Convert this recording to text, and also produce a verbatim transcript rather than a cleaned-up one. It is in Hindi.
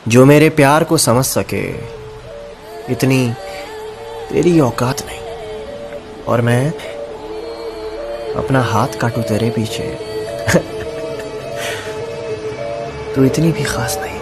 जो मेरे प्यार को समझ सके, इतनी तेरी औकात नहीं। और मैं अपना हाथ काटूं तेरे पीछे, तू इतनी भी खास नहीं।